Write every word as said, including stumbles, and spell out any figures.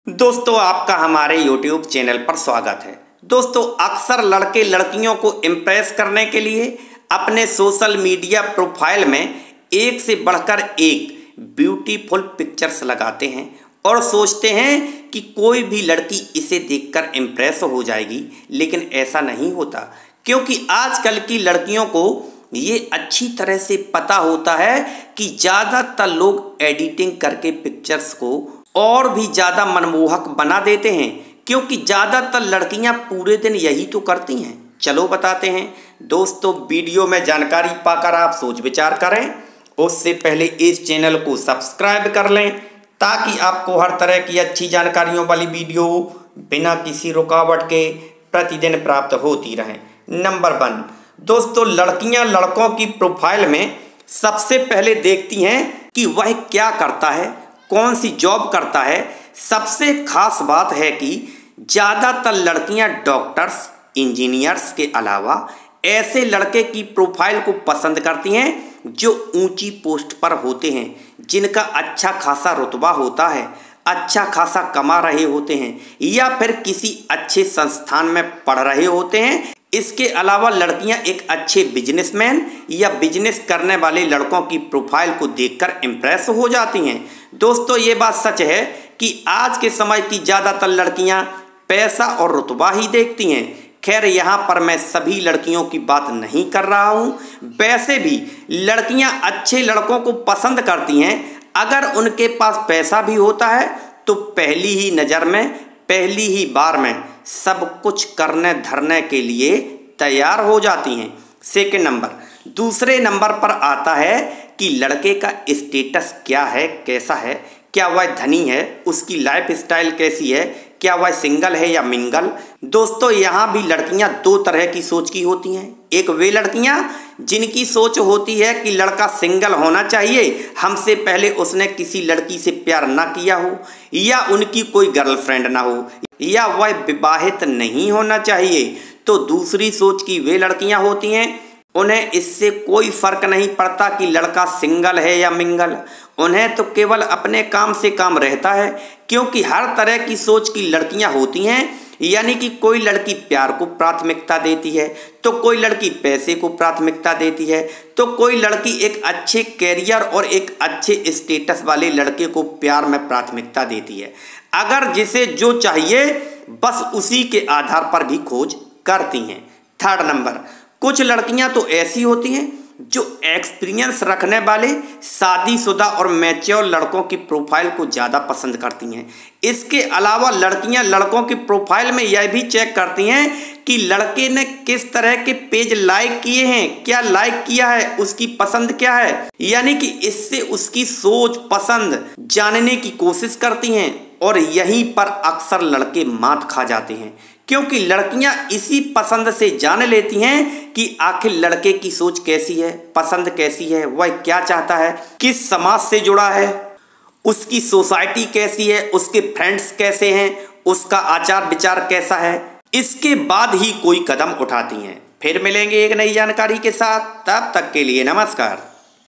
दोस्तों आपका हमारे यूट्यूब चैनल पर स्वागत है। दोस्तों अक्सर लड़के लड़कियों को इम्प्रेस करने के लिए अपने सोशल मीडिया प्रोफाइल में एक से बढ़कर एक ब्यूटीफुल पिक्चर्स लगाते हैं और सोचते हैं कि कोई भी लड़की इसे देखकर इम्प्रेस हो जाएगी, लेकिन ऐसा नहीं होता क्योंकि आजकल की लड़कियों को ये अच्छी तरह से पता होता है कि ज़्यादातर लोग एडिटिंग करके पिक्चर्स को और भी ज़्यादा मनमोहक बना देते हैं, क्योंकि ज़्यादातर लड़कियां पूरे दिन यही तो करती हैं। चलो बताते हैं। दोस्तों वीडियो में जानकारी पाकर आप सोच विचार करें, उससे पहले इस चैनल को सब्सक्राइब कर लें ताकि आपको हर तरह की अच्छी जानकारियों वाली वीडियो बिना किसी रुकावट के प्रतिदिन प्राप्त होती रहे। नंबर वन, दोस्तों लड़कियां लड़कों की प्रोफाइल में सबसे पहले देखती हैं कि वह क्या करता है, कौन सी जॉब करता है। सबसे खास बात है कि ज़्यादातर लड़कियां डॉक्टर्स, इंजीनियर्स के अलावा ऐसे लड़के की प्रोफाइल को पसंद करती हैं जो ऊंची पोस्ट पर होते हैं, जिनका अच्छा खासा रुतबा होता है, अच्छा खासा कमा रहे होते हैं या फिर किसी अच्छे संस्थान में पढ़ रहे होते हैं। इसके अलावा लड़कियां एक अच्छे बिजनेसमैन या बिजनेस करने वाले लड़कों की प्रोफाइल को देखकर इम्प्रेस हो जाती हैं। दोस्तों ये बात सच है कि आज के समय की ज़्यादातर लड़कियां पैसा और रुतबा ही देखती हैं। खैर यहाँ पर मैं सभी लड़कियों की बात नहीं कर रहा हूँ, वैसे भी लड़कियां अच्छे लड़कों को पसंद करती हैं। अगर उनके पास पैसा भी होता है तो पहली ही नज़र में, पहली ही बार में सब कुछ करने धरने के लिए तैयार हो जाती हैं। सेकंड नंबर, दूसरे नंबर पर आता है कि लड़के का स्टेटस क्या है, कैसा है, क्या वह धनी है, उसकी लाइफ स्टाइल कैसी है, क्या वह सिंगल है या मिंगल। दोस्तों यहाँ भी लड़कियां दो तरह की सोच की होती हैं। एक वे लड़कियां जिनकी सोच होती है कि लड़का सिंगल होना चाहिए, हमसे पहले उसने किसी लड़की से प्यार ना किया हो या उनकी कोई गर्लफ्रेंड ना हो या वह विवाहित नहीं होना चाहिए। तो दूसरी सोच की वे लड़कियां होती हैं, उन्हें इससे कोई फर्क नहीं पड़ता कि लड़का सिंगल है या मिंगल, उन्हें तो केवल अपने काम से काम रहता है। क्योंकि हर तरह की सोच की लड़कियां होती हैं, यानी कि कोई लड़की प्यार को प्राथमिकता देती है तो कोई लड़की पैसे को प्राथमिकता देती है, तो कोई लड़की एक अच्छे कैरियर और एक अच्छे स्टेटस वाले लड़के को प्यार में प्राथमिकता देती है। अगर जिसे जो चाहिए बस उसी के आधार पर भी खोज करती हैं। थर्ड नंबर, कुछ लड़कियां तो ऐसी होती हैं जो एक्सपीरियंस रखने वाले शादीशुदा और मैच्योर लड़कों की प्रोफाइल को ज़्यादा पसंद करती हैं। इसके अलावा लड़कियां लड़कों की प्रोफाइल में यह भी चेक करती हैं कि लड़के ने किस तरह के पेज लाइक किए हैं, क्या लाइक किया है, उसकी पसंद क्या है, यानी कि इससे उसकी सोच पसंद जानने की कोशिश करती हैं। और यहीं पर अक्सर लड़के मात खा जाते हैं, क्योंकि लड़कियां इसी पसंद से जान लेती हैं कि आखिर लड़के की सोच कैसी है, पसंद कैसी है, वह क्या चाहता है, किस समाज से जुड़ा है, उसकी सोसाइटी कैसी है, उसके फ्रेंड्स कैसे हैं, उसका आचार विचार कैसा है। इसके बाद ही कोई कदम उठाती हैं। फिर मिलेंगे एक नई जानकारी के साथ, तब तक के लिए नमस्कार।